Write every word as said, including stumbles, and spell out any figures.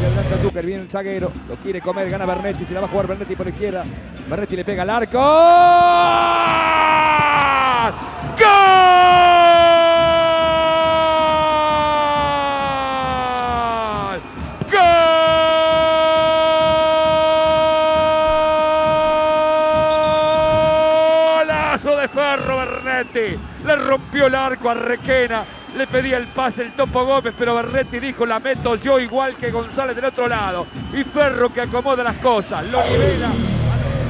Se adelanta Tucker, viene el zaguero, lo quiere comer, gana Bernetti, se la va a jugar Bernetti por la izquierda. Bernetti le pega al arco. ¡Gol! ¡Golazo de Ferro Bernetti! Le rompió el arco a Requena. Le pedía el pase el Topo Gómez, pero Bernetti dijo, la meto yo igual que González del otro lado. Y Ferro que acomoda las cosas, lo nivela.